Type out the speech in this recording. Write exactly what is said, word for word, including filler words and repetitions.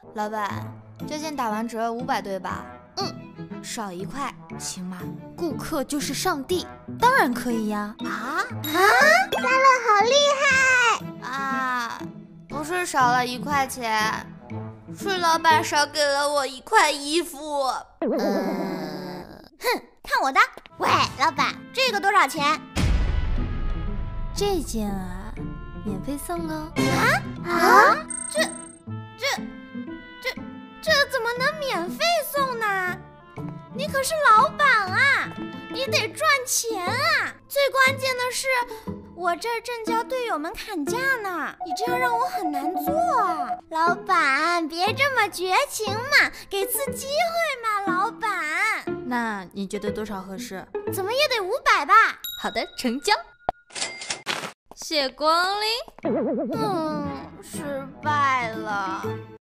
老板，这件打完折五百对吧？ 嗯， 少一块行吗？顾客就是上帝，当然可以呀。 啊啊！大乐好厉害啊！不是少了一块钱，是老板少给了我一块衣服。 呃，哼，看我的！喂，老板，这个多少钱？ 这件啊，免费送哦。 啊啊！这这这这怎么能免费送呢？你可是老板啊，你得赚钱啊！最关键的是，我这儿正教队友们砍价呢，你这样让我很难做啊！老板，别这么绝情嘛，给次机会嘛，老板。 那你觉得多少合适？ 怎么也得五百吧？ 好的，成交。谢光临。 嗯，失败了。